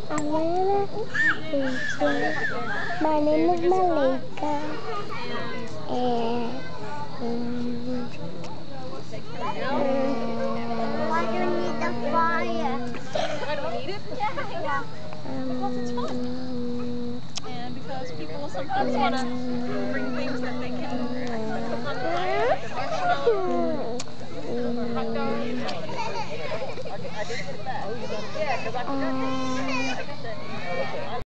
My name is Malika. And why do you need the fire? Why do we need it? Yeah. Because it's fun. And because people sometimes want to